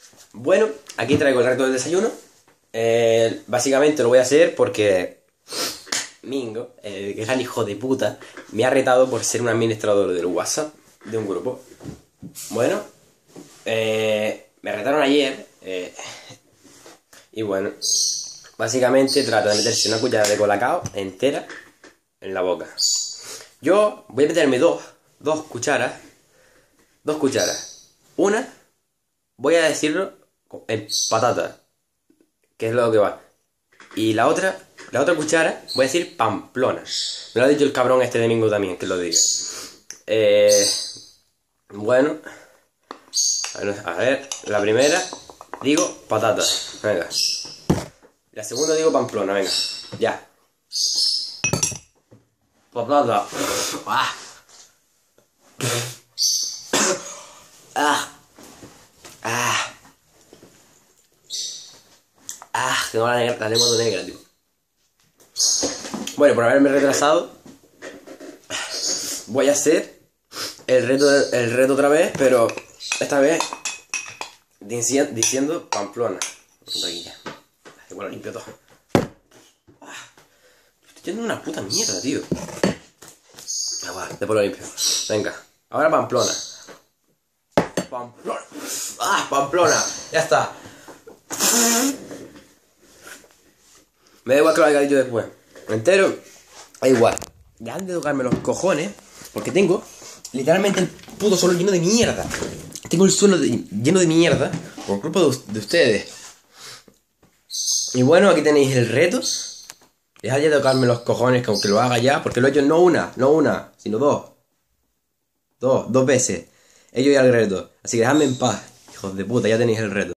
Bueno, aquí traigo el reto del desayuno. Básicamente lo voy a hacer porque Mingo, el gran hijo de puta, me ha retado por ser un administrador del WhatsApp de un grupo. Bueno, me retaron ayer y bueno, básicamente trata de meterse una cuchara de colacao entera en la boca. Yo voy a meterme dos cucharas. Una, voy a decirlo en patata, que es lo que va. Y la otra cuchara, voy a decir Pamplona. Me lo ha dicho el cabrón este de Mingo también, que lo diga. Bueno, a ver, la primera digo patata, venga. La segunda digo Pamplona, venga, ya. Patata. Ah. Ah. Ah. Ah, tengo la lengua toda negra, tío. Bueno, por haberme retrasado, voy a hacer el reto otra vez, pero esta vez diciendo Pamplona. Aquí ya. Igual lo limpio todo. Estoy yendo una puta mierda, tío. Después lo limpio. Venga, ahora Pamplona. Pamplona. Ah, Pamplona. Ya está. Me da igual que lo haya dicho después. Me entero. Da igual. Dejan de tocarme los cojones. Porque tengo literalmente el puto suelo lleno de mierda. Tengo el suelo lleno de mierda por culpa de ustedes. Y bueno, aquí tenéis el reto. Dejad de tocarme los cojones, que aunque lo haga ya, porque lo he hecho no una, sino dos. Dos veces. He hecho ya el reto. Así que dejadme en paz, hijos de puta, ya tenéis el reto.